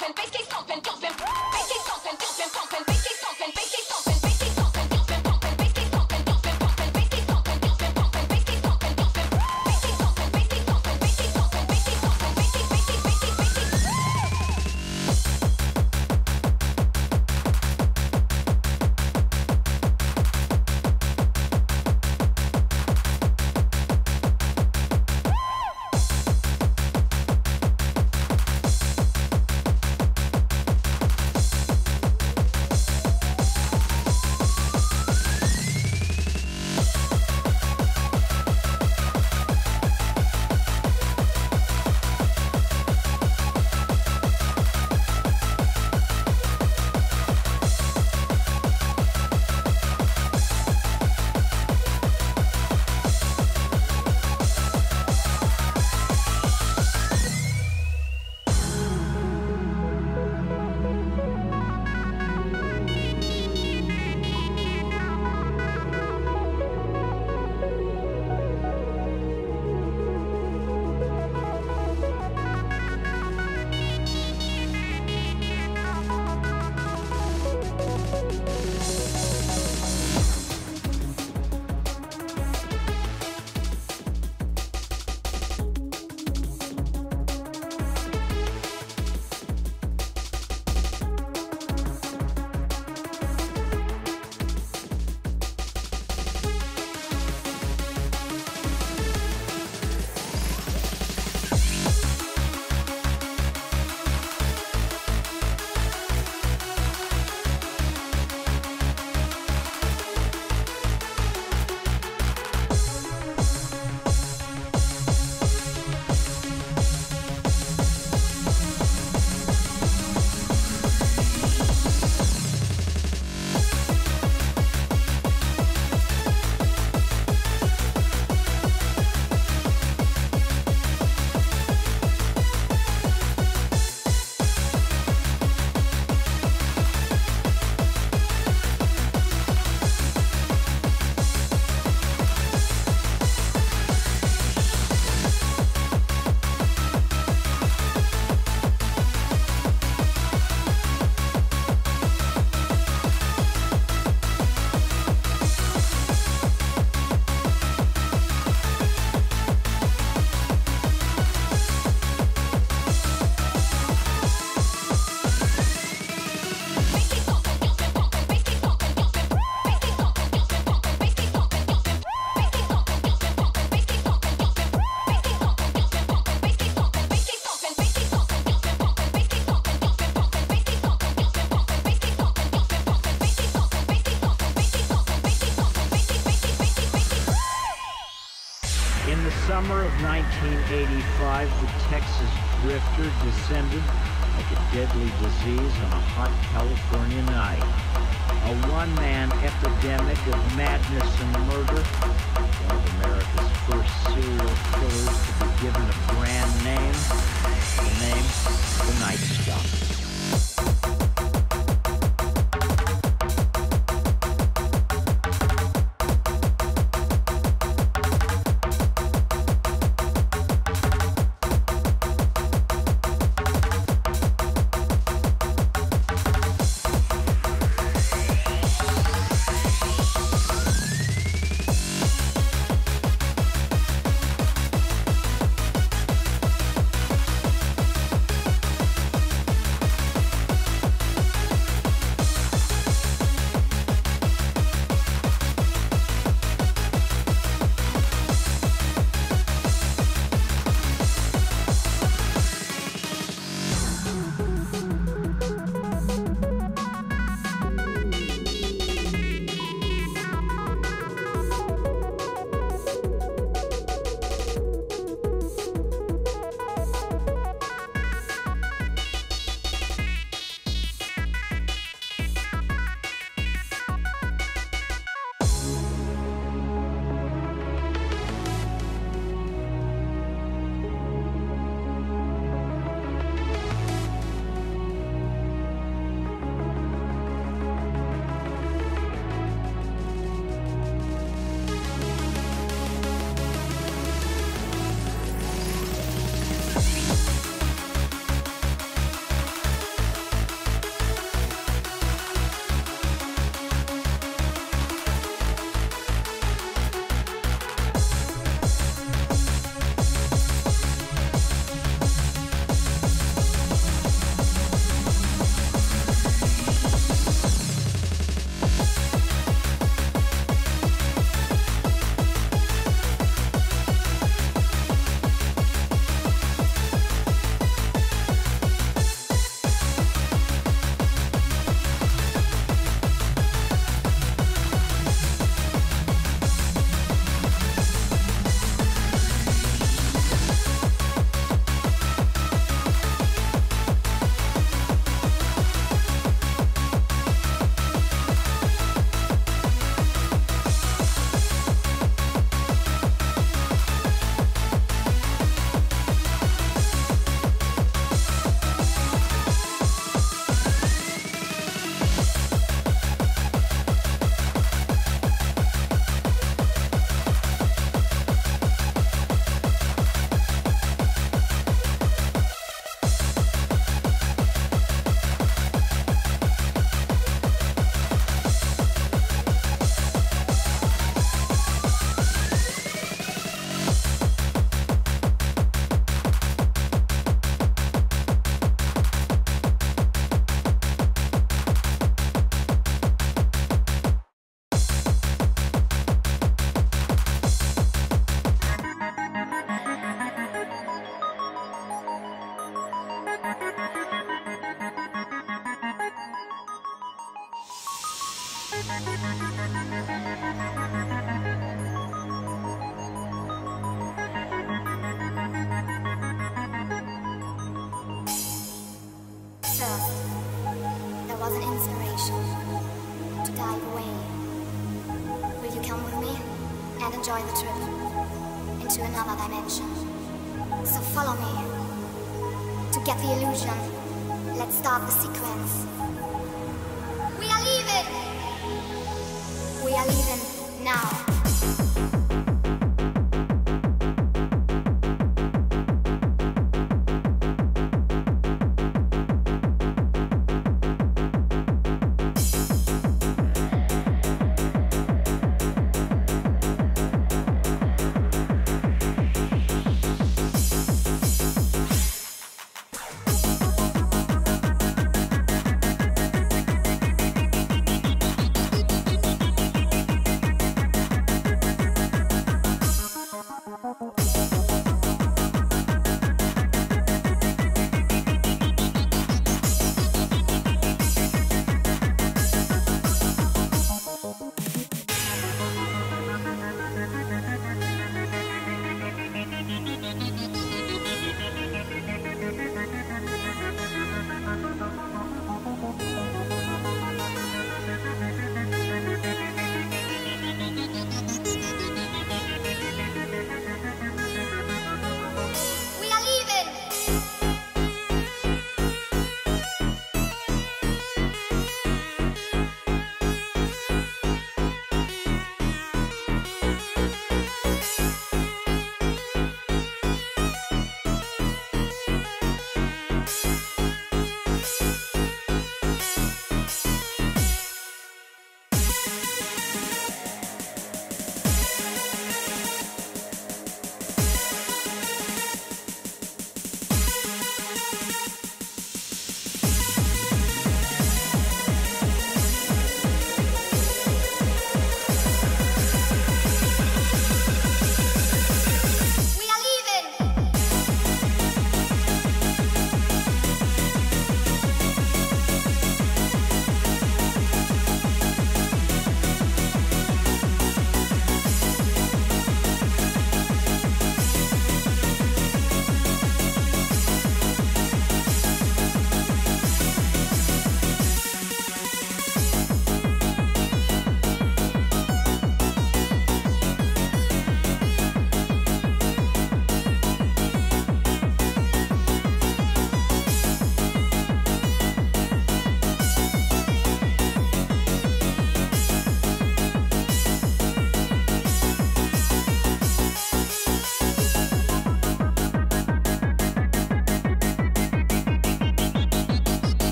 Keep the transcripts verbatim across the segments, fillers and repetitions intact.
stomping, bass keep stomping, jumping, bass keep stomping, jumping, pumping, bass keep stomping, bass keep stomping, bass keep stomping, jumping, pumping, bass keep stomping, jumping, pumping, bass keep stomping, jumping, pumping, bass keep stomping, jumping, bass keep stomping, bass keep stomping, bass keep stomping, bass keep stomping, bass keep, bass keep, bass keep, bass keep. Summer of nineteen eighty-five, the Texas drifter descended like a deadly disease on a hot California night. A one-man epidemic of madness and murder, one of America's first serial killers to be given a brand name, the name, the Night Stalker. First, there was an inspiration to dive away. Will you come with me and enjoy the trip into another dimension? So follow me. To get the illusion, let's start the sequence. We are leaving! We are leaving now.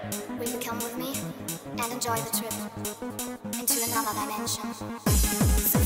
Enjoy the trip into another dimension. So